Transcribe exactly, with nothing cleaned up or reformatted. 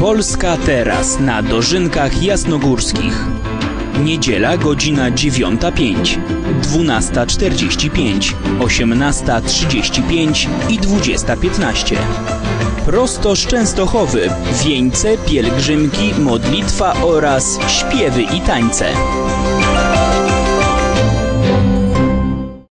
Polska teraz na Dożynkach Jasnogórskich. Niedziela, godzina dziewiąta pięć, dwunasta czterdzieści pięć, osiemnasta trzydzieści pięć i dwudziesta piętnaście. Prosto z Częstochowy. Wieńce, pielgrzymki, modlitwa oraz śpiewy i tańce.